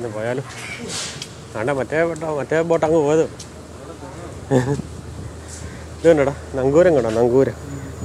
എന്ന് പോയാലും വേണ്ട മറ്റേ ബോട്ട് അങ്ങ് പോയത് ഇത് കണ്ടടാ നങ്കൂരം കണ്ടോ നങ്കൂരം.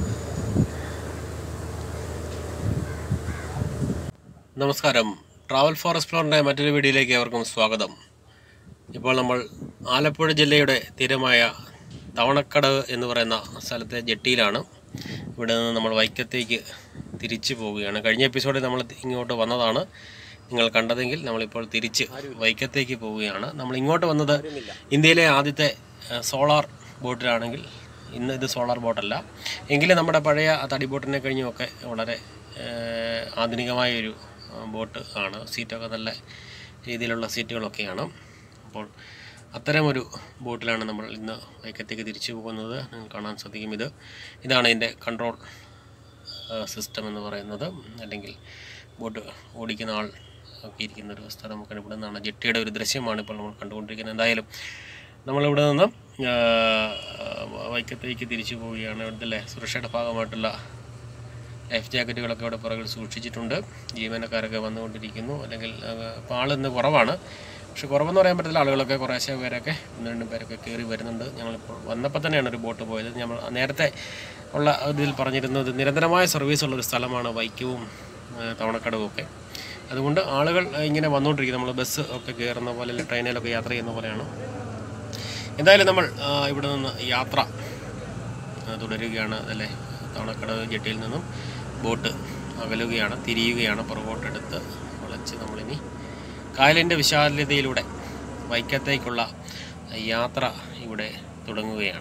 നമസ്കാരം, ട്രാവൽ ഫോർ എക്സ്പ്ലോറിൻ്റെ മറ്റൊരു വീഡിയോയിലേക്ക് ഏവർക്കും സ്വാഗതം. ഇപ്പോൾ നമ്മൾ ആലപ്പുഴ ജില്ലയുടെ തീരമായ തവണക്കടവ് എന്ന് പറയുന്ന സ്ഥലത്തെ ജെട്ടിയിലാണ്. ഇവിടെ നിന്ന് നമ്മൾ വൈക്കത്തേക്ക് തിരിച്ചു പോവുകയാണ്. കഴിഞ്ഞ എപ്പിസോഡിൽ നമ്മൾ ഇങ്ങോട്ട് വന്നതാണ് നിങ്ങൾ കണ്ടതെങ്കിൽ. നമ്മളിപ്പോൾ തിരിച്ച് വൈക്കത്തേക്ക് പോവുകയാണ്. നമ്മൾ ഇങ്ങോട്ട് വന്നത് ഇന്ത്യയിലെ ആദ്യത്തെ സോളാർ ബോട്ടിലാണെങ്കിൽ ഇന്ന് ഇത് സോളാർ ബോട്ടല്ല എങ്കിലും നമ്മുടെ പഴയ തടി ബോട്ടിനെ കഴിഞ്ഞുമൊക്കെ വളരെ ആധുനികമായൊരു ബോട്ട് ആണ്. സീറ്റൊക്കെ നല്ല രീതിയിലുള്ള സീറ്റുകളൊക്കെയാണ്. അപ്പോൾ അത്തരമൊരു ബോട്ടിലാണ് നമ്മൾ ഇന്ന് വൈക്കത്തേക്ക് തിരിച്ചു പോകുന്നത്. നിങ്ങൾക്ക് കാണാൻ സാധിക്കും. ഇതാണ് ഇതിൻ്റെ കൺട്രോൾ സിസ്റ്റം എന്ന് പറയുന്നത്, അല്ലെങ്കിൽ ബോട്ട് ഓടിക്കുന്ന ആൾ ഒക്കെ ഇരിക്കുന്നൊരു സ്ഥലം നമുക്ക് ഇവിടെ നിന്നാണ്. ജെട്ടിയുടെ ഒരു ദൃശ്യമാണ് ഇപ്പോൾ നമ്മൾ കണ്ടുകൊണ്ടിരിക്കുന്നത്. എന്തായാലും നമ്മളിവിടെ നിന്ന് വൈക്കത്തേക്ക് തിരിച്ചു പോവുകയാണ്. ഇവിടുത്തെ സുരക്ഷയുടെ ഭാഗമായിട്ടുള്ള ലൈഫ് ജാക്കറ്റുകളൊക്കെ ഇവിടെ പുറകിൽ സൂക്ഷിച്ചിട്ടുണ്ട്. ജീവനക്കാരൊക്കെ വന്നുകൊണ്ടിരിക്കുന്നു. അല്ലെങ്കിൽ ഇപ്പോൾ ആളിന്ന് കുറവാണ്. പക്ഷെ കുറവെന്ന് പറയാൻ പറ്റില്ല, ആളുകളൊക്കെ കുറേശ്ശെ പേരൊക്കെ 1-2 പേരൊക്കെ കയറി വരുന്നുണ്ട്. ഞങ്ങളിപ്പോൾ വന്നപ്പോൾ തന്നെയാണ് ഒരു ബോട്ട് പോയത്. നമ്മൾ നേരത്തെ ഉള്ള ഇതിൽ പറഞ്ഞിരുന്നത് നിരന്തരമായ സർവീസുള്ളൊരു സ്ഥലമാണ് വൈക്കവും തവണക്കടവും ഒക്കെ. അതുകൊണ്ട് ആളുകൾ ഇങ്ങനെ വന്നുകൊണ്ടിരിക്കും. നമ്മൾ ബസ് ഒക്കെ കയറുന്ന പോലെ, അല്ലെങ്കിൽ ട്രെയിനിലൊക്കെ യാത്ര ചെയ്യുന്ന പോലെയാണ്. എന്തായാലും നമ്മൾ ഇവിടെ നിന്ന് യാത്ര തുടരുകയാണ്. അല്ലേ, തവണക്കടവ് ജെട്ടിയിൽ നിന്നും ബോട്ട് അകലുകയാണ്, തിരിയുകയാണ്. പുറകോട്ടെടുത്ത് വളച്ച് നമ്മളിനി കായലിൻ്റെ വിശാലതയിലൂടെ വൈക്കത്തേക്കുള്ള യാത്ര ഇവിടെ തുടങ്ങുകയാണ്.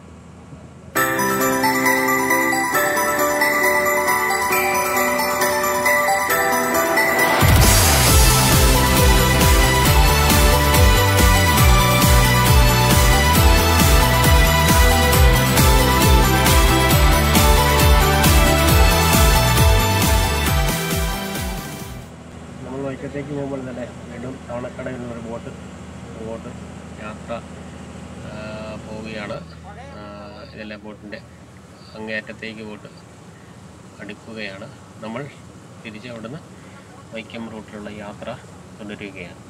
വൈക്കത്തേക്ക് പോകുമ്പോൾ തന്നെ വീണ്ടും തവണക്കടയിൽ നിന്നൊരു ബോട്ട് യാത്ര പോവുകയാണ്. ഇതെല്ലാം ബോട്ടിൻ്റെ അങ്ങേയറ്റത്തേക്ക് ബോട്ട് അടുക്കുകയാണ്. നമ്മൾ തിരിച്ച് അവിടുന്ന് വൈക്കം റൂട്ടിലുള്ള യാത്ര തുടരുകയാണ്.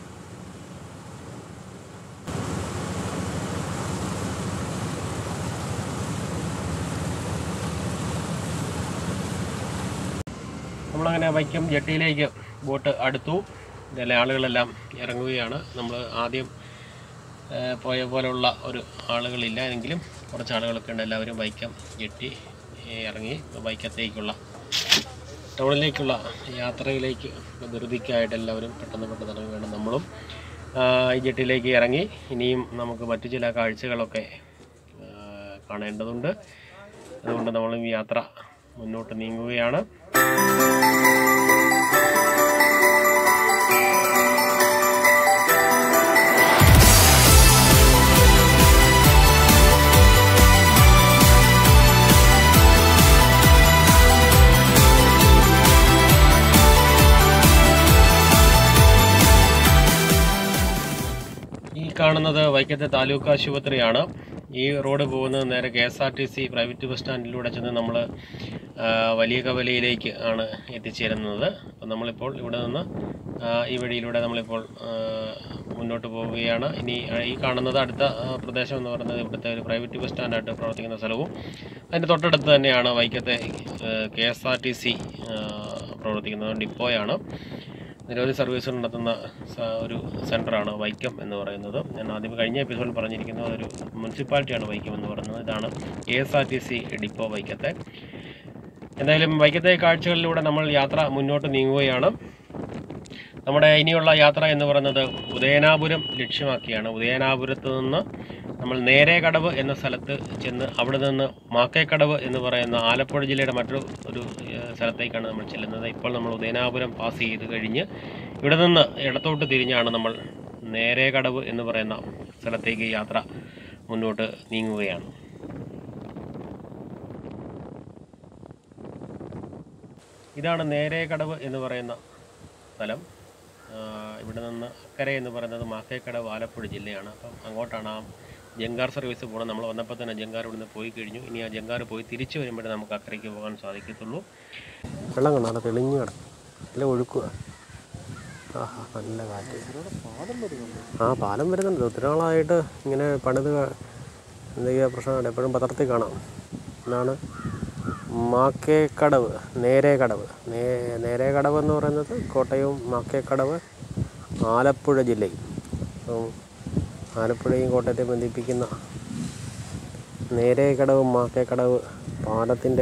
നമ്മളങ്ങനെ വൈക്കം ജെട്ടിയിലേക്ക് ബോട്ട് അടുത്തു. ഇതിലെ ആളുകളെല്ലാം ഇറങ്ങുകയാണ്. നമ്മൾ ആദ്യം പോയ പോലുള്ള ഒരു ആളുകളില്ല, എങ്കിലും കുറച്ച് ആളുകളൊക്കെ ഉണ്ട്. എല്ലാവരും വൈക്കം ജെട്ടി ഇറങ്ങി വൈക്കത്തേക്കുള്ള ടൗണിലേക്കുള്ള യാത്രയിലേക്ക് ധൃതിക്കായിട്ട് എല്ലാവരും പെട്ടെന്ന് ഇറങ്ങുകയാണ്. നമ്മളും ഈ ജെട്ടിയിലേക്ക് ഇറങ്ങി. ഇനിയും നമുക്ക് മറ്റു ചില കാഴ്ചകളൊക്കെ കാണേണ്ടതുണ്ട്. അതുകൊണ്ട് നമ്മളും ഈ യാത്ര മുന്നോട്ട് നീങ്ങുകയാണ്. കാണുന്നത് വൈക്കത്തെ താലൂക്ക് ആശുപത്രിയാണ്. ഈ റോഡ് പോകുന്നത് നേരെ KSRTC പ്രൈവറ്റ് ബസ് സ്റ്റാൻഡിലൂടെ ചെന്ന് നമ്മൾ വലിയ കവലയിലേക്ക് ആണ് എത്തിച്ചേരുന്നത്. അപ്പം നമ്മളിപ്പോൾ ഇവിടെ നിന്ന് ഈ വഴിയിലൂടെ നമ്മളിപ്പോൾ മുന്നോട്ട് പോവുകയാണ്. ഇനി ഈ കാണുന്നത് അടുത്ത പ്രദേശം എന്ന് പറയുന്നത് ഇവിടുത്തെ ഒരു പ്രൈവറ്റ് ബസ് സ്റ്റാൻഡായിട്ട് പ്രവർത്തിക്കുന്ന സ്ഥലവും അതിൻ്റെ തൊട്ടടുത്ത് തന്നെയാണ് വൈക്കത്തെ KSRTC പ്രവർത്തിക്കുന്ന ഡിപ്പോയാണ്. നിരവധി സർവീസുകൾ നടത്തുന്ന ഒരു സെൻ്ററാണ് വൈക്കം എന്ന് പറയുന്നത്. ഞാൻ ആദ്യം കഴിഞ്ഞ എപ്പിസോഡിൽ പറഞ്ഞിരിക്കുന്നത് ഒരു മുനിസിപ്പാലിറ്റിയാണ് വൈക്കം എന്ന് പറയുന്നത്. ഇതാണ് KSRTC ഡിപ്പോ വൈക്കത്തെ. എന്തായാലും വൈക്കത്തെ കാഴ്ചകളിലൂടെ നമ്മൾ യാത്ര മുന്നോട്ട് നീങ്ങുകയാണ്. നമ്മുടെ ഇനിയുള്ള യാത്ര എന്ന് പറയുന്നത് ഉദയനാപുരം ലക്ഷ്യമാക്കിയാണ്. ഉദയനാപുരത്ത് നിന്ന് നമ്മൾ നേരേക്കടവ് എന്ന സ്ഥലത്ത് ചെന്ന് അവിടെ നിന്ന് മാക്കേക്കടവ് എന്ന് പറയുന്ന ആലപ്പുഴ ജില്ലയുടെ മറ്റൊരു സ്ഥലത്തേക്കാണ് നമ്മൾ ചെല്ലുന്നത്. ഇപ്പോൾ നമ്മൾ ഉദയനാപുരം പാസ് ചെയ്ത് കഴിഞ്ഞ് ഇവിടെ നിന്ന് ഇടത്തോട്ട് തിരിഞ്ഞാണ് നമ്മൾ നേരേക്കടവ് എന്ന് പറയുന്ന സ്ഥലത്തേക്ക് യാത്ര മുന്നോട്ട് നീങ്ങുകയാണ്. ഇതാണ് നേരേക്കടവ് എന്ന് പറയുന്ന സ്ഥലം. ഇവിടെ നിന്ന് അക്കരെ എന്ന് പറയുന്നത് മാക്കേക്കടവ് ആലപ്പുഴ ജില്ലയാണ്. അപ്പം അങ്ങോട്ടാണ് ആ ജങ്കാർ സർവീസ് പോകണം. നമ്മൾ വന്നപ്പോൾ തന്നെ ജങ്കാർ ഇവിടുന്ന് പോയി കഴിഞ്ഞു. ഇനി ആ ജങ്കാർ പോയി തിരിച്ചു വരുമ്പോഴേ നമുക്ക് അക്കരയ്ക്ക് പോകാൻ സാധിക്കത്തുള്ളൂ. വെള്ളം കണ്ടോ, തെളിഞ്ഞു കിടക്കും, അല്ല ഒഴുക്കുക. നല്ല കാറ്റ്. പാലം വരുന്നുണ്ട്. ഒത്തിരി നാളായിട്ട് ഇങ്ങനെ പണിത് എന്തൊക്കെയാ പ്രശ്നമാണ്. എപ്പോഴും പത്രത്തിൽ കാണാം. എന്നാണ് മാക്കേക്കടവ്, നേരേക്കടവ്. നേരേക്കടവ് എന്ന് പറയുന്നത് കോട്ടയവും മാക്കേക്കടവ് ആലപ്പുഴ ജില്ലയും. ആലപ്പുഴയും കോട്ടയത്തെ ബന്ധിപ്പിക്കുന്ന നേരേക്കടവും മാക്കേക്കടവ് പാലത്തിൻ്റെ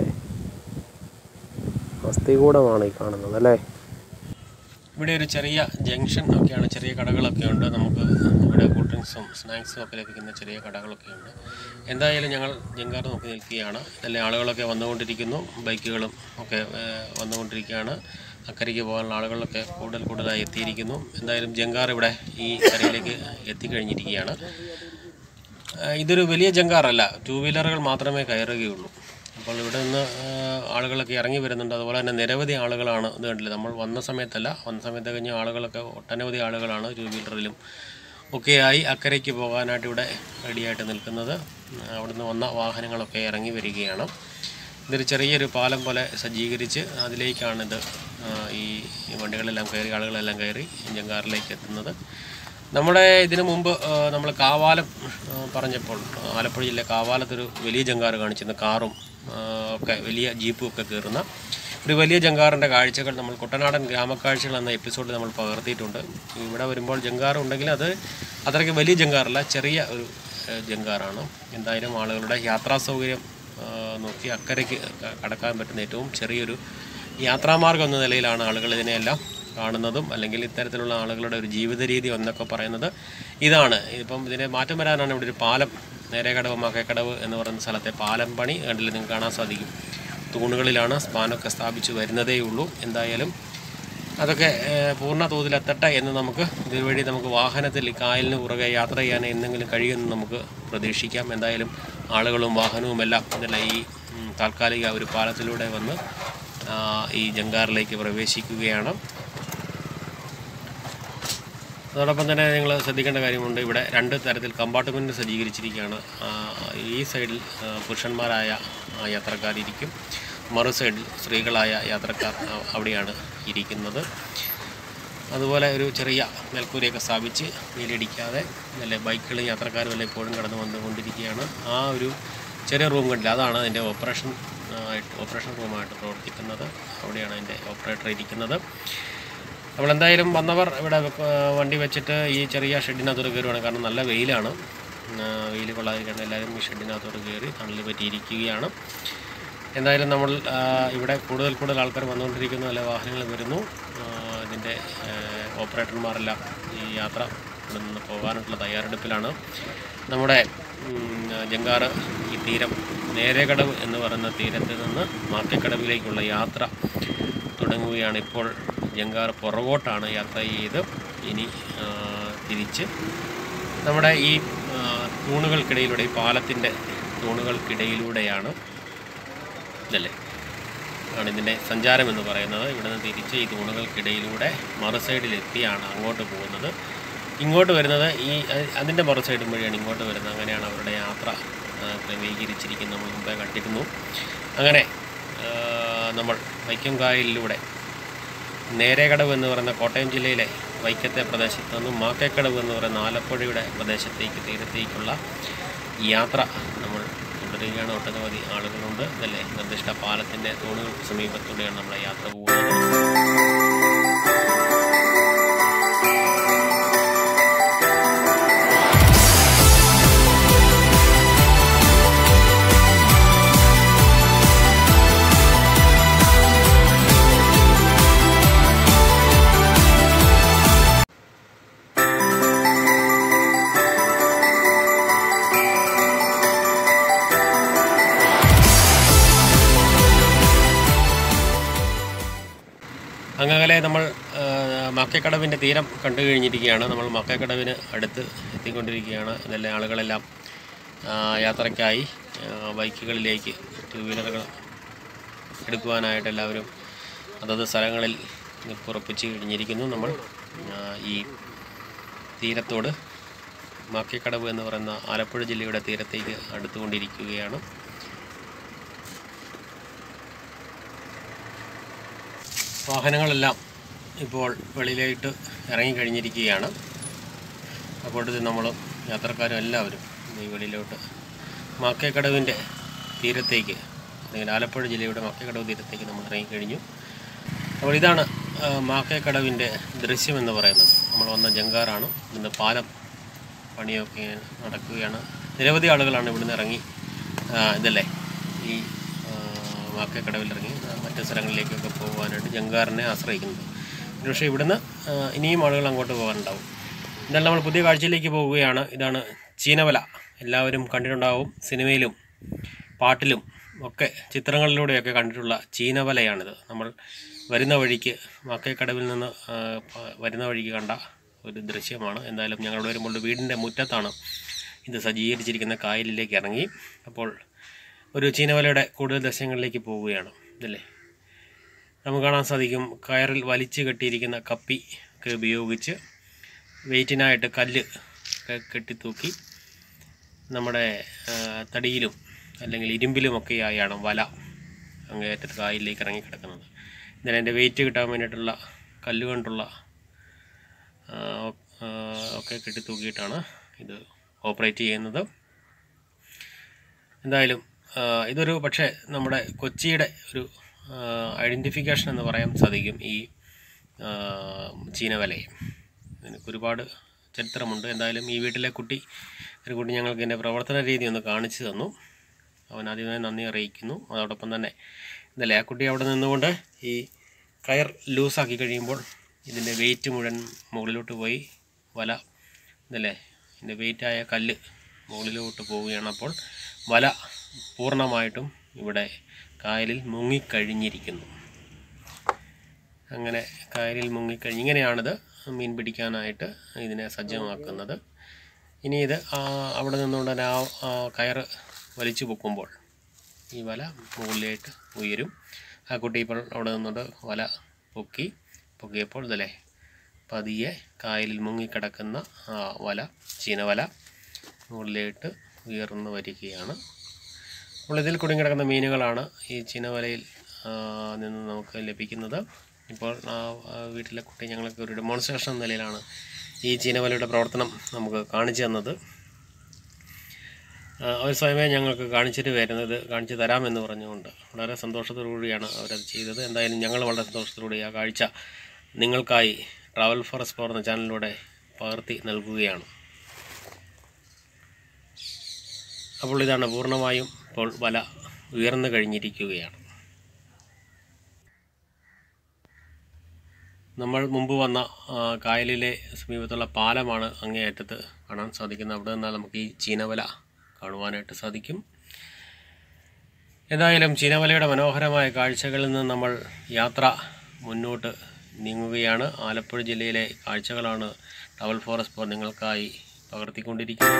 അസ്ഥികൂടമാണ് ഈ കാണുന്നത് അല്ലേ. ഇവിടെ ഒരു ചെറിയ ജംഗ്ഷൻ ഒക്കെയാണ്, ചെറിയ കടകളൊക്കെ ഉണ്ട്. നമുക്ക് ഇവിടെ കൂൾ ഡ്രിങ്ക്സും സ്നാക്സും ഒക്കെ ലഭിക്കുന്ന ചെറിയ കടകളൊക്കെ ഉണ്ട്. എന്തായാലും ഞങ്ങൾ ജങ്കാർ നോക്കി നിൽക്കുകയാണ്. നല്ല ആളുകളൊക്കെ വന്നുകൊണ്ടിരിക്കുന്നു, ബൈക്കുകളും ഒക്കെ വന്നുകൊണ്ടിരിക്കുകയാണ്. അക്കരയ്ക്ക് പോകാനുള്ള ആളുകളൊക്കെ കൂടുതലായി എത്തിയിരിക്കുന്നു. എന്തായാലും ജങ്കാർ ഇവിടെ ഈ കരയിലേക്ക് എത്തിക്കഴിഞ്ഞിരിക്കുകയാണ്. ഇതൊരു വലിയ ജങ്കാറല്ല, 2 വീലറുകൾ മാത്രമേ കയറുകയുള്ളൂ. അപ്പോൾ ഇവിടെ നിന്ന് ആളുകളൊക്കെ ഇറങ്ങി വരുന്നുണ്ട്. അതുപോലെ തന്നെ നിരവധി ആളുകളാണ്. ഇത് കണ്ടില്ല, നമ്മൾ വന്ന സമയത്ത് കഴിഞ്ഞ ആളുകളൊക്കെ ഒട്ടനവധി ആളുകളാണ് 2 വീലറിലും ഒക്കെയായി അക്കരയ്ക്ക് പോകാനായിട്ട് ഇവിടെ റെഡിയായിട്ട് നിൽക്കുന്നത്. അവിടുന്ന് വന്ന വാഹനങ്ങളൊക്കെ ഇറങ്ങി വരികയാണ്. ഇതൊരു ചെറിയൊരു പാലം പോലെ സജ്ജീകരിച്ച് അതിലേക്കാണിത് ഈ വണ്ടികളെല്ലാം കയറി, ആളുകളെല്ലാം കയറി ജങ്കാറിലേക്ക് എത്തുന്നത്. നമ്മുടെ ഇതിനു മുമ്പ് നമ്മൾ കാവാലം പറഞ്ഞപ്പോൾ ആലപ്പുഴ ജില്ല കാവാലത്തൊരു വലിയ ജങ്കാർ കാണിച്ചിരുന്നു. കാറും ഒക്കെ വലിയ ജീപ്പും ഒക്കെ കയറുന്ന ഒരു വലിയ ജങ്കാറിൻ്റെ കാഴ്ചകൾ നമ്മൾ കുട്ടനാടൻ ഗ്രാമക്കാഴ്ചകൾ എന്ന എപ്പിസോഡിൽ നമ്മൾ പകർത്തിയിട്ടുണ്ട്. ഇവിടെ വരുമ്പോൾ ജങ്കാർ ഉണ്ടെങ്കിൽ അത് അത്രയ്ക്ക് വലിയ ജങ്കാറല്ല, ചെറിയ ഒരു ജങ്കാറാണ്. എന്തായാലും ആളുകളുടെ യാത്രാ സൗകര്യം നോക്കി അക്കരയ്ക്ക് കടക്കാൻ പറ്റുന്ന ഏറ്റവും ചെറിയൊരു യാത്രാമാർഗം എന്ന നിലയിലാണ് ആളുകൾ ഇതിനെയെല്ലാം കാണുന്നതും. അല്ലെങ്കിൽ ഇത്തരത്തിലുള്ള ആളുകളുടെ ഒരു ജീവിത രീതി എന്നൊക്കെ പറയുന്നത് ഇതാണ്. ഇപ്പം ഇതിനെ മാറ്റം വരാനാണ് ഇവിടെ ഒരു പാലം, നേരേക്കടവ് മാക്കേക്കടവ് എന്ന് പറയുന്ന സ്ഥലത്തെ പാലം പണി കണ്ടില്ല, നിങ്ങൾക്ക് കാണാൻ സാധിക്കും. തൂണുകളിലാണ് സ്പാനൊക്കെ സ്ഥാപിച്ചു വരുന്നതേ ഉള്ളൂ. എന്തായാലും അതൊക്കെ പൂർണ്ണ തോതിലെത്തട്ടെ എന്ന് നമുക്ക് ഇതുവഴി നമുക്ക് വാഹനത്തിൽ കായലിന് പുറകെ യാത്ര ചെയ്യാൻ എന്തെങ്കിലും കഴിയുമെന്ന് നമുക്ക് പ്രതീക്ഷിക്കാം. എന്തായാലും ആളുകളും വാഹനവും എല്ലാം ഇതല്ല ഈ താൽക്കാലിക ഒരു പാലത്തിലൂടെ വന്ന് ഈ ജങ്കാറിലേക്ക് പ്രവേശിക്കുകയാണ്. അതോടൊപ്പം തന്നെ നിങ്ങൾ ശ്രദ്ധിക്കേണ്ട കാര്യമുണ്ട്, ഇവിടെ 2 തരത്തിൽ കമ്പാർട്ട്മെൻറ്റ് സജ്ജീകരിച്ചിരിക്കുകയാണ്. ഈ സൈഡിൽ പുരുഷന്മാരായ യാത്രക്കാരിരിക്കും, മറു സൈഡിൽ സ്ത്രീകളായ യാത്രക്കാർ അവിടെയാണ് ഇരിക്കുന്നത്. അതുപോലെ ഒരു ചെറിയ മേൽക്കൂരയൊക്കെ സ്ഥാപിച്ച് വെയിലടിക്കാതെ നല്ല ബൈക്കുകളും യാത്രക്കാരും എല്ലാം എപ്പോഴും കടന്നു വന്നുകൊണ്ടിരിക്കുകയാണ്. ആ ഒരു ചെറിയ റൂം കണ്ടില്ല, അതാണ് അതിൻ്റെ ഓപ്പറേഷൻ റൂമായിട്ട് പ്രവർത്തിക്കുന്നത്. അവിടെയാണ് അതിൻ്റെ ഓപ്പറേറ്റർ ഇരിക്കുന്നത്. നമ്മളെന്തായാലും വന്നവർ ഇവിടെ വണ്ടി വെച്ചിട്ട് ഈ ചെറിയ ഷെഡിനകത്തോട് കയറുകയാണ്. കാരണം നല്ല വെയിലാണ്, വെയിൽ കൊള്ളാതിരിക്കുകയാണ്. എല്ലാവരും ഈ ഷെഡിനകത്തോട് കയറി തണലിൽ പറ്റിയിരിക്കുകയാണ്. എന്തായാലും നമ്മൾ ഇവിടെ കൂടുതൽ ആൾക്കാർ വന്നുകൊണ്ടിരിക്കുന്നു, അല്ലെ വാഹനങ്ങൾ വരുന്നു. ഇതിൻ്റെ ഓപ്പറേറ്റർമാരെല്ലാം ഈ യാത്ര ഇവിടെ നിന്ന് പോകാനുള്ള തയ്യാറെടുപ്പിലാണ്. നമ്മുടെ ജങ്കാർ ഈ തീരം നേരേക്കടവ് എന്ന് പറയുന്ന തീരത്ത് നിന്ന് മാക്കേക്കടവിലേക്കുള്ള യാത്ര തുടങ്ങുകയാണ്. ഇപ്പോൾ ജങ്കാർ പുറകോട്ടാണ് യാത്ര ചെയ്ത് ഇനി തിരിച്ച് നമ്മുടെ ഈ തൂണുകൾക്കിടയിലൂടെ, ഈ പാലത്തിൻ്റെ തൂണുകൾക്കിടയിലൂടെയാണ് ഇതിൻ്റെ സഞ്ചാരം എന്ന് പറയുന്നത്. ഇവിടെ നിന്ന് തിരിച്ച് ഈ തൂണുകൾക്കിടയിലൂടെ മറു സൈഡിലെത്തിയാണ് അങ്ങോട്ട് പോകുന്നത്. ഇങ്ങോട്ട് വരുന്നത് അതിൻ്റെ മറു സൈഡും വഴിയാണ് ഇങ്ങോട്ട് വരുന്നത്. അങ്ങനെയാണ് അവരുടെ യാത്ര ക്രമീകരിച്ചിരിക്കുന്നത്. നമ്മൾ മുമ്പേ കണ്ടിരുന്നു. അങ്ങനെ നമ്മൾ വൈക്കം കായലിലൂടെ നേരേക്കടവ് എന്ന് പറയുന്ന കോട്ടയം ജില്ലയിലെ വൈക്കത്തെ പ്രദേശത്ത് നിന്നും മാക്കേക്കടവ് എന്ന് പറയുന്ന ആലപ്പുഴയുടെ പ്രദേശത്തേക്ക് തീരത്തേക്കുള്ള യാത്ര നമ്മൾ തുടരുകയാണ്. ഒട്ടനവധി ആളുകളുണ്ട്. ഇതല്ലേ നിർദ്ദിഷ്ട പാലത്തിൻ്റെ തൂണുകൾക്ക് സമീപത്തൂടെയാണ് നമ്മളെ യാത്ര പോകുന്നത്. അങ്ങനെ നമ്മൾ മാക്കേക്കടവിൻ്റെ തീരം കണ്ടു കഴിഞ്ഞിരിക്കുകയാണ്. നമ്മൾ മാക്കേക്കടവിന് അടുത്ത് എത്തിക്കൊണ്ടിരിക്കുകയാണ്. ഇതെല്ലാം ആളുകളെല്ലാം യാത്രയ്ക്കായി ബൈക്കുകളിലേക്ക് 2 വീലറുകൾ എടുക്കുവാനായിട്ട് എല്ലാവരും അതത് സ്ഥലങ്ങളിൽ നിൽപ്പുറപ്പിച്ച് കഴിഞ്ഞിരിക്കുന്നു. നമ്മൾ ഈ തീരത്തോട് മാക്കേക്കടവ് എന്ന് പറയുന്ന ആലപ്പുഴ ജില്ലയുടെ തീരത്തേക്ക് അടുത്തുകൊണ്ടിരിക്കുകയാണ്. വാഹനങ്ങളെല്ലാം ഇപ്പോൾ വെളിയിലായിട്ട് ഇറങ്ങിക്കഴിഞ്ഞിരിക്കുകയാണ്. അപ്പോഴത്തെ നമ്മൾ യാത്രക്കാരും എല്ലാവരും ഈ വെളിയിലോട്ട് മാക്കേക്കടവിൻ്റെ തീരത്തേക്ക്, അല്ലെങ്കിൽ ആലപ്പുഴ ജില്ലയുടെ മാക്കേക്കടവ് തീരത്തേക്ക് നമ്മൾ ഇറങ്ങിക്കഴിഞ്ഞു. അപ്പോൾ ഇതാണ് മാക്കേക്കടവിൻ്റെ ദൃശ്യമെന്ന് പറയുന്നത്. നമ്മൾ വന്ന ജങ്കാറാണ്. ഇന്ന് പാലം പണിയൊക്കെ നടക്കുകയാണ്. നിരവധി ആളുകളാണ് ഇവിടുന്ന് ഇറങ്ങി ഈ മാക്കേക്കടവിലിറങ്ങി മറ്റ് സ്ഥലങ്ങളിലേക്കൊക്കെ പോകുവാനായിട്ട് ജങ്കാറിനെ ആശ്രയിക്കുന്നത്. പക്ഷേ ഇവിടുന്ന് ഇനിയും ആളുകൾ അങ്ങോട്ട് പോകാനുണ്ടാവും. എന്നാലും നമ്മൾ പുതിയ കാഴ്ചയിലേക്ക് പോവുകയാണ്. ഇതാണ് ചീനവല. എല്ലാവരും കണ്ടിട്ടുണ്ടാവും. സിനിമയിലും പാട്ടിലും ഒക്കെ ചിത്രങ്ങളിലൂടെയൊക്കെ കണ്ടിട്ടുള്ള ചീനവലയാണിത്. നമ്മൾ വരുന്ന വഴിക്ക് മാക്കേക്കടവിൽ നിന്ന് വരുന്ന വഴിക്ക് കണ്ട ഒരു ദൃശ്യമാണ്. എന്തായാലും ഞങ്ങളുടെ വരുമ്പോൾ വീടിൻ്റെ മുറ്റത്താണ് ഇത് സജ്ജീകരിച്ചിരിക്കുന്ന. കായലിലേക്ക് ഇറങ്ങി അപ്പോൾ ഒരു ചീനവലയുടെ കൂടുതൽ ദൃശ്യങ്ങളിലേക്ക് പോവുകയാണ്. നമുക്ക് കാണാൻ സാധിക്കും, കയറിൽ വലിച്ചു കെട്ടിയിരിക്കുന്ന കപ്പി ഒക്കെ ഉപയോഗിച്ച് വെയിറ്റിനായിട്ട് കല്ല് കെട്ടിത്തൂക്കി നമ്മുടെ തടിയിലും അല്ലെങ്കിൽ ഇരുമ്പിലുമൊക്കെയായാണ് വല അങ്ങേയറ്റത്ത് കായലിലേക്ക് ഇറങ്ങി കിടക്കുന്നത്. ഇതിന് അതിൻ്റെ വെയിറ്റ് കിട്ടാൻ വേണ്ടിയിട്ടുള്ള കല്ലുകൊണ്ടുള്ള ഒക്കെ കെട്ടിത്തൂക്കിയിട്ടാണ് ഇത് ഓപ്പറേറ്റ് ചെയ്യുന്നത്. എന്തായാലും ഇതൊരു പക്ഷേ നമ്മുടെ കൊച്ചിയുടെ ഒരു ഐഡൻറ്റിഫിക്കേഷൻ എന്ന് പറയാൻ സാധിക്കും ഈ ചീനവലയെ. എനിക്ക് ഒരുപാട് ചരിത്രമുണ്ട്. എന്തായാലും ഈ വീട്ടിലെ ഒരു കുട്ടി ഞങ്ങൾക്ക് എൻ്റെ പ്രവർത്തന രീതി ഒന്ന് കാണിച്ചു തന്നു. അവൻ ആദ്യമായി നന്ദി അറിയിക്കുന്നു. അതോടൊപ്പം തന്നെ ആ കുട്ടി അവിടെ നിന്നുകൊണ്ട് ഈ കയർ ലൂസാക്കി കഴിയുമ്പോൾ ഇതിൻ്റെ വെയിറ്റ് മുഴുവൻ മുകളിലോട്ട് പോയി വല ഇതിൻ്റെ വെയിറ്റായ കല്ല് മുകളിലോട്ട് പോവുകയാണ്. അപ്പോൾ വല പൂർണ്ണമായിട്ടും ഇവിടെ കായലിൽ മുങ്ങിക്കഴിഞ്ഞിരിക്കുന്നു. അങ്ങനെ കായലിൽ മുങ്ങിക്കഴിഞ്ഞ് ഇങ്ങനെയാണിത് മീൻ പിടിക്കാനായിട്ട് ഇതിനെ സജ്ജമാക്കുന്നത്. ഇനി ഇത് അവിടെ നിന്നുകൊണ്ട് തന്നെ ആ കയറ് വലിച്ചു പൊക്കുമ്പോൾ ഈ വല മുകളിലായിട്ട് ഉയരും. ആ കുട്ടി ഇപ്പോൾ അവിടെ നിന്നുകൊണ്ട് വല പൊക്കിയപ്പോൾ പതിയെ കായലിൽ മുങ്ങിക്കിടക്കുന്ന വല, ചീനവല മുകളിലായിട്ട് ഉയർന്നു വരികയാണ്. അപ്പോൾ ഇതിൽ കുടുങ്ങിക്കിടക്കുന്ന മീനുകളാണ് ഈ ചീനവലയിൽ നിന്ന് നമുക്ക് ലഭിക്കുന്നത്. ഇപ്പോൾ വീട്ടിലെ കുട്ടി ഞങ്ങൾക്ക് ഒരു ഡെമോൺസ്ട്രേഷൻ എന്ന നിലയിലാണ് ഈ ചീനവലയുടെ പ്രവർത്തനം നമുക്ക് കാണിച്ചു തന്നത്. അവർ സ്വയമേ ഞങ്ങൾക്ക് കാണിച്ചു തരാമെന്ന് പറഞ്ഞുകൊണ്ട് വളരെ സന്തോഷത്തോടു കൂടിയാണ് അവരത് ചെയ്തത്. എന്തായാലും ഞങ്ങൾ വളരെ സന്തോഷത്തോടുകൂടി ആ കാഴ്ച നിങ്ങൾക്കായി ട്രാവൽ ഫോർ എക്സ്പ്ലോർ എന്ന ചാനലിലൂടെ പകർത്തി നൽകുകയാണ്. അപ്പോൾ ഇതാണ് പൂർണ്ണമായും ഇപ്പോൾ വല ഉയർന്നു കഴിഞ്ഞിരിക്കുകയാണ്. നമ്മൾ മുമ്പ് വന്ന കായലിലെ സമീപത്തുള്ള പാലമാണ് അങ്ങേയറ്റത്ത് കാണാൻ സാധിക്കുന്നത്. അവിടെ നിന്നാൽ നമുക്ക് ഈ ചീനവല കാണുവാനായിട്ട് സാധിക്കും. എന്തായാലും ചീനവലയുടെ മനോഹരമായ കാഴ്ചകളിൽ നിന്ന് നമ്മൾ യാത്ര മുന്നോട്ട് നീങ്ങുകയാണ്. ആലപ്പുഴ ജില്ലയിലെ കാഴ്ചകളാണ് ട്രാവൽ ഫോർ എക്സ്പ്ലോർ നിങ്ങൾക്കായി പകർത്തിക്കൊണ്ടിരിക്കുന്നത്.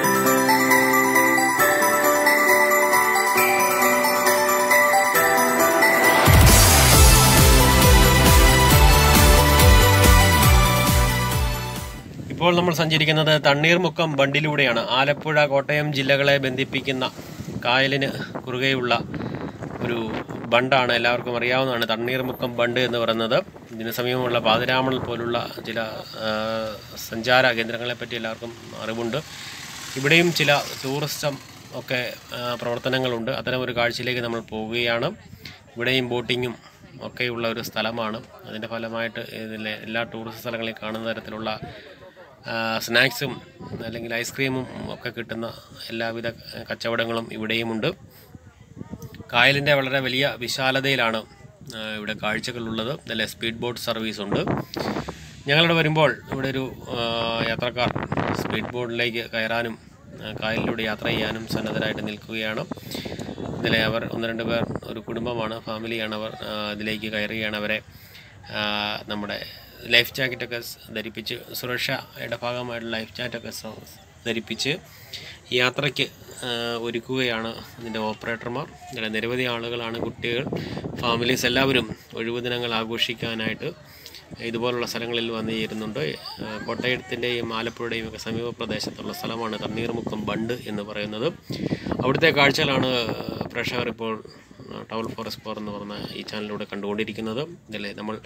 ഇപ്പോൾ നമ്മൾ സഞ്ചരിക്കുന്നത് തണ്ണീർമുക്കം ബണ്ടിലൂടെയാണ്. ആലപ്പുഴ, കോട്ടയം ജില്ലകളെ ബന്ധിപ്പിക്കുന്ന കായലിന് കുറുകെയുള്ള ഒരു ബണ്ടാണ്. എല്ലാവർക്കും അറിയാവുന്നതാണ് തണ്ണീർമുക്കം ബണ്ട് എന്ന് പറയുന്നത്. ഇതിന് സമീപമുള്ള പാതിരാമണൽ പോലുള്ള ചില സഞ്ചാര കേന്ദ്രങ്ങളെപ്പറ്റി എല്ലാവർക്കും അറിവുണ്ട്. ഇവിടെയും ചില ടൂറിസം ഒക്കെ പ്രവർത്തനങ്ങളുണ്ട്. അത്തരം ഒരു കാഴ്ചയിലേക്ക് നമ്മൾ പോവുകയാണ്. ഇവിടെയും ബോട്ടിങ്ങും ഒക്കെയുള്ള ഒരു സ്ഥലമാണ്. അതിൻ്റെ ഫലമായിട്ട് ഇതിലെ എല്ലാ ടൂറിസ്റ്റ് സ്ഥലങ്ങളിൽ കാണുന്ന തരത്തിലുള്ള സ്നാക്സും അല്ലെങ്കിൽ ഐസ്ക്രീമും ഒക്കെ കിട്ടുന്ന എല്ലാവിധ കച്ചവടങ്ങളും ഇവിടെയുമുണ്ട്. കായലിൻ്റെ വളരെ വലിയ വിശാലതയിലാണ് ഇവിടെ കാഴ്ചകളുള്ളത്. നല്ല സ്പീഡ് ബോട്ട് സർവീസ് ഉണ്ട്. ഞങ്ങളിവിടെ വരുമ്പോൾ ഇവിടെ ഒരു യാത്രക്കാർ സ്പീഡ് ബോട്ടിലേക്ക് കയറാനും കായലിലൂടെ യാത്ര ചെയ്യാനും സന്നദ്ധരായിട്ട് നിൽക്കുകയാണ്. അവർ 1-2 പേർ, ഒരു കുടുംബമാണ്, ഫാമിലിയാണ്. അവർ ഇതിലേക്ക് കയറുകയാണ്. അവരെ നമ്മുടെ ലൈഫ് ജാക്കറ്റൊക്കെ ധരിപ്പിച്ച്, സുരക്ഷയുടെ ഭാഗമായിട്ട് ലൈഫ് ജാക്കറ്റൊക്കെ ധരിപ്പിച്ച് യാത്രയ്ക്ക് ഒരുക്കുകയാണ് ഇതിൻ്റെ ഓപ്പറേറ്റർമാർ. ഇവിടെ നിരവധി ആളുകളാണ്, കുട്ടികൾ, ഫാമിലീസ് എല്ലാവരും ഒഴിവു ദിനങ്ങൾ ആഘോഷിക്കാനായിട്ട് ഇതുപോലുള്ള സ്ഥലങ്ങളിൽ വന്നു ചേരുന്നുണ്ട്. കോട്ടയത്തിൻ്റെയും ആലപ്പുഴയുടെയും ഒക്കെ സമീപ പ്രദേശത്തുള്ള സ്ഥലമാണ് തണ്ണീർമുക്കം ബണ്ട് എന്ന് പറയുന്നത്. അവിടുത്തെ കാഴ്ചകളാണ് പ്രേക്ഷകർ ഇപ്പോൾ ട്രാവൽ ഫോർ എക്സ്പ്ലോർ എന്ന് പറഞ്ഞ ഈ ചാനലിലൂടെ കണ്ടുകൊണ്ടിരിക്കുന്നത്. നമ്മൾ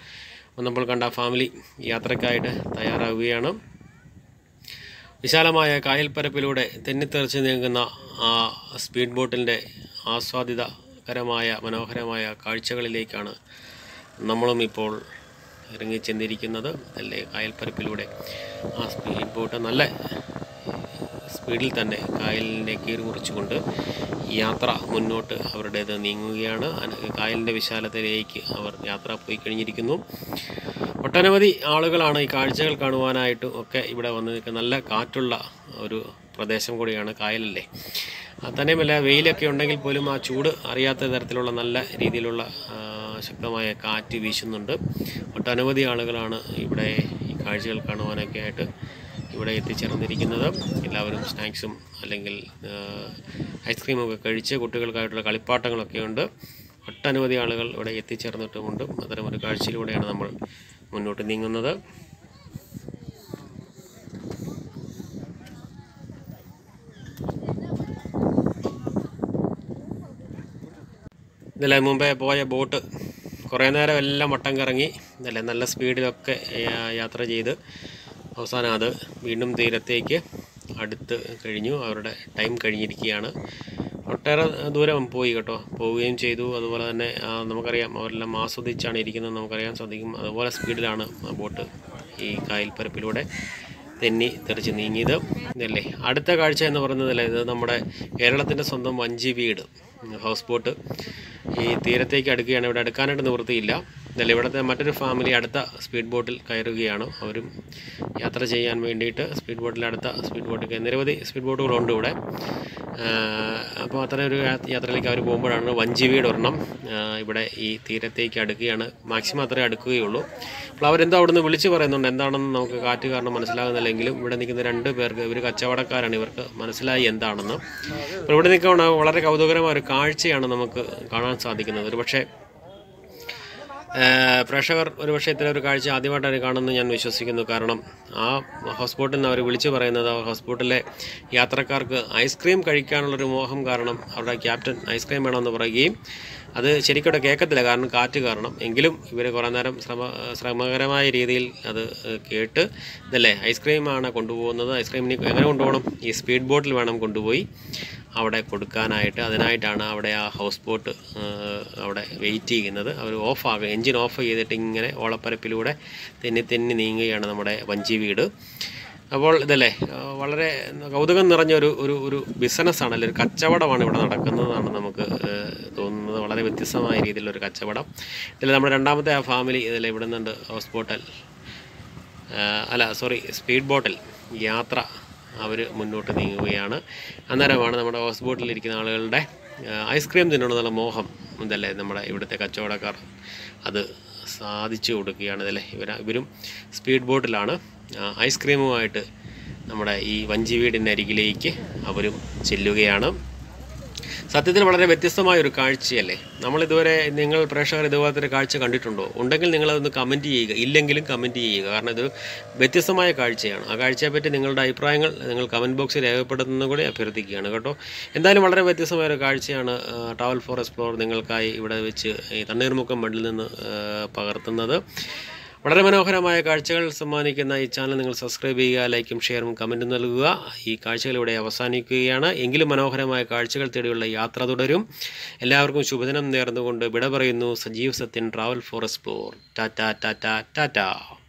നമ്മൾ കണ്ട ഫാമിലി യാത്രയ്ക്കായിട്ട് തയ്യാറാവുകയാണ്. വിശാലമായ കായൽപ്പരപ്പിലൂടെ തെന്നിത്തെറിച്ച് നീങ്ങുന്ന ആ സ്പീഡ് ബോട്ടിൻ്റെ ആസ്വാദിതകരമായ മനോഹരമായ കാഴ്ചകളിലേക്കാണ് നമ്മളും ഇപ്പോൾ ഇറങ്ങിച്ചെന്നിരിക്കുന്നത്. അല്ലേ, കായൽപ്പരപ്പിലൂടെ ആ സ്പീഡ് ബോട്ട് നല്ല സ്പീഡിൽ തന്നെ കായലിനെ കീറി മുറിച്ചുകൊണ്ട് യാത്ര മുന്നോട്ട് അവരുടേത് നീങ്ങുകയാണ്. കായലിൻ്റെ വിശാലതയിലേക്ക് അവർ യാത്ര പോയി കഴിഞ്ഞിരിക്കുന്നു. ഒട്ടനവധി ആളുകളാണ് ഈ കാഴ്ചകൾ കാണുവാനായിട്ടും ഒക്കെ ഇവിടെ വന്ന് നിൽക്കുക. നല്ല കാറ്റുള്ള ഒരു പ്രദേശം കൂടിയാണ് കായലല്ലേ. തന്നെയുമല്ല, വെയിലൊക്കെ ഉണ്ടെങ്കിൽ പോലും ആ ചൂട് അറിയാത്ത തരത്തിലുള്ള നല്ല രീതിയിലുള്ള ശക്തമായ കാറ്റ് വീശുന്നുണ്ട്. ഒട്ടനവധി ആളുകളാണ് ഇവിടെ ഈ കാഴ്ചകൾ കാണുവാനൊക്കെ ആയിട്ട് ഇവിടെ എത്തിച്ചേർന്നിരിക്കുന്നത്. എല്ലാവരും സ്നാക്സും അല്ലെങ്കിൽ ഐസ്ക്രീമൊക്കെ കഴിച്ച് കുട്ടികൾക്കായിട്ടുള്ള കളിപ്പാട്ടങ്ങളൊക്കെ ഉണ്ട്. ഒട്ടനവധി ആളുകൾ ഇവിടെ എത്തിച്ചേർന്നിട്ടുമുണ്ട്. അത്തരമൊരു കാഴ്ചയിലൂടെയാണ് നമ്മൾ മുന്നോട്ട് നീങ്ങുന്നത്. ഇതല്ലേ മുമ്പേ പോയ ബോട്ട് കുറേ നേരം എല്ലാം വട്ടം കറങ്ങി ഇതല്ലേ നല്ല സ്പീഡിലൊക്കെ യാത്ര ചെയ്ത് അവസാനം അത് വീണ്ടും തീരത്തേക്ക് അടുത്ത് കഴിഞ്ഞു. അവരുടെ ടൈം കഴിഞ്ഞിരിക്കുകയാണ്. ഒട്ടേറെ ദൂരം പോയി കേട്ടോ, പോവുകയും ചെയ്തു. അതുപോലെ തന്നെ നമുക്കറിയാം അവരെല്ലാം ആസ്വദിച്ചാണ് ഇരിക്കുന്നത്, നമുക്കറിയാൻ സാധിക്കും. അതുപോലെ സ്പീഡിലാണ് ആ ബോട്ട് ഈ കായൽപ്പരപ്പിലൂടെ തെറിച്ച് നീങ്ങിയത്. ഇതല്ലേ അടുത്ത കാഴ്ച എന്ന് പറയുന്നതല്ലേ, ഇത് നമ്മുടെ കേരളത്തിൻ്റെ സ്വന്തം വഞ്ചിവീട് ഹൗസ് ബോട്ട് ഈ തീരത്തേക്ക് അടുക്കുകയാണ്. ഇവിടെ അടുക്കാനായിട്ട് നിവൃത്തിയില്ല. ഇതല്ലേ ഇവിടുത്തെ മറ്റൊരു ഫാമിലി അടുത്ത സ്പീഡ് ബോട്ടിൽ കയറുകയാണ്. അവരും യാത്ര ചെയ്യാൻ വേണ്ടിയിട്ട് സ്പീഡ് ബോട്ടിൽ നിരവധി സ്പീഡ് ബോട്ടുകളുണ്ട് ഇവിടെ. അപ്പോൾ അത്തരം ഒരു യാത്രയിലേക്ക് അവർ പോകുമ്പോഴാണ് വഞ്ചിവീട് ഒരെണ്ണം ഇവിടെ ഈ തീരത്തേക്ക് അടുക്കുകയാണ്. മാക്സിമം അത്രേ അടുക്കുകയുള്ളൂ. അപ്പോൾ അവരെന്തോ അവിടെ നിന്ന് വിളിച്ച് പറയുന്നുണ്ട്. എന്താണെന്ന് നമുക്ക് കാറ്റ് കാരണം മനസ്സിലാകുന്നില്ലെങ്കിലും ഇവിടെ നിൽക്കുന്ന 2 പേർക്ക്, ഇവർ കച്ചവടക്കാരാണ്, ഇവർക്ക് മനസ്സിലായി എന്താണെന്ന്. അപ്പോൾ ഇവിടെ നിൽക്കുന്ന വളരെ കൗതുകരമായ ഒരു കാഴ്ചയാണ് നമുക്ക് കാണാൻ സാധിക്കുന്നത്. ഒരു പക്ഷേ പ്രേക്ഷകർ ഒരുപക്ഷെ ഇത്തരം ഒരു കാഴ്ച ആദ്യമായിട്ടാണ് കാണുന്നത് ഞാൻ വിശ്വസിക്കുന്നു. കാരണം ആ ഹൗസ് ബോട്ടിൽ നിന്ന് അവർ വിളിച്ചു പറയുന്നത് ഹൗസ് ബോട്ടിലെ യാത്രക്കാർക്ക് ഐസ്ക്രീം കഴിക്കാനുള്ളൊരു മോഹം കാരണം അവരുടെ ക്യാപ്റ്റൻ ഐസ്ക്രീം വേണമെന്ന് പറയുകയും അത് ശരിക്കും കേൾക്കത്തില്ല, കാരണം കാറ്റ് കാരണം. എങ്കിലും ഇവർ കുറേ നേരം ശ്രമകരമായ രീതിയിൽ അത് കേട്ട് ഇതല്ലേ ഐസ്ക്രീമാണ് കൊണ്ടുപോകുന്നത്. ഐസ്ക്രീമിന് എങ്ങനെ കൊണ്ടുപോകണം? ഈ സ്പീഡ് ബോട്ടിൽ വേണം കൊണ്ടുപോയി അവിടെ കൊടുക്കാനായിട്ട്. അതിനായിട്ടാണ് അവിടെ ആ ഹൗസ് ബോട്ട് അവിടെ വെയിറ്റ് ചെയ്യുന്നത്. അവർ എൻജിൻ ഓഫ് ചെയ്തിട്ട് ഇങ്ങനെ ഓളപ്പരപ്പിലൂടെ തെന്നി നീങ്ങുകയാണ് നമ്മുടെ വഞ്ചിവീട്. അപ്പോൾ ഇതല്ലേ വളരെ കൗതുകം നിറഞ്ഞ ഒരു ബിസിനസ്സാണ്, അല്ലെങ്കിൽ ഒരു കച്ചവടമാണ് ഇവിടെ നടക്കുന്നതാണ് നമുക്ക് തോന്നുന്നത്. വളരെ വ്യത്യസ്തമായ രീതിയിലുള്ളൊരു കച്ചവടം. ഇതിൽ നമ്മുടെ രണ്ടാമത്തെ ആ ഫാമിലി ഇതിൽ ഇവിടെ നിന്നുണ്ട് ഹൗസ് ബോട്ടിൽ സ്പീഡ് ബോട്ടിൽ യാത്ര അവർ മുന്നോട്ട് നീങ്ങുകയാണ്. അന്നേരമാണ് നമ്മുടെ ഹൗസ് ബോട്ടിലിരിക്കുന്ന ആളുകളുടെ ഐസ്ക്രീം തിന്നണമെന്നുള്ള മോഹം ഇതല്ലേ നമ്മുടെ ഇവിടുത്തെ കച്ചവടക്കാർ അത് സാധിച്ചു കൊടുക്കുകയാണ്. ഇതല്ലേ ഇവരും സ്പീഡ് ബോട്ടിലാണ് ഐസ്ക്രീമുമായിട്ട് നമ്മുടെ ഈ വഞ്ചിവീടിൻ്റെ അരികിലേക്ക് അവരും ചെല്ലുകയാണ്. സത്യത്തിൽ വളരെ വ്യത്യസ്തമായൊരു കാഴ്ചയല്ലേ. നിങ്ങൾ പ്രേക്ഷകർ ഇതുപോലത്തെ ഒരു കാഴ്ച കണ്ടിട്ടുണ്ടോ? ഉണ്ടെങ്കിൽ നിങ്ങളതൊന്ന് കമൻറ്റ് ചെയ്യുക, ഇല്ലെങ്കിലും കമൻറ്റ് ചെയ്യുക. കാരണം ഇത് വ്യത്യസ്തമായ കാഴ്ചയാണ്. ആ കാഴ്ചയെപ്പറ്റി നിങ്ങളുടെ അഭിപ്രായങ്ങൾ നിങ്ങൾ കമൻറ്റ് ബോക്സിൽ രേഖപ്പെടുത്തുന്നത് കൂടി അഭ്യർത്ഥിക്കുകയാണ് കേട്ടോ. എന്തായാലും വളരെ വ്യത്യസ്തമായൊരു കാഴ്ചയാണ് ട്രാവൽ ഫോർ എക്സ്പ്ലോർ നിങ്ങൾക്കായി ഇവിടെ വെച്ച് ഈ തണ്ണീർമുക്കം ബണ്ടിൽ നിന്ന് പകർത്തുന്നത്. വളരെ മനോഹരമായ കാഴ്ചകൾ സമ്മാനിക്കുന്ന ഈ ചാനൽ നിങ്ങൾ സബ്സ്ക്രൈബ് ചെയ്യുക, ലൈക്കും ഷെയറും കമൻറ്റും നൽകുക. ഈ കാഴ്ചകൾ ഇവിടെ അവസാനിക്കുകയാണ്. എങ്കിലും മനോഹരമായ കാഴ്ചകൾ തേടിയുള്ള യാത്ര തുടരും. എല്ലാവർക്കും ശുഭദിനം നേർന്നുകൊണ്ട് വിട പറയുന്നു Sajeev Sathyan, travel for explore. Tata tata Tata.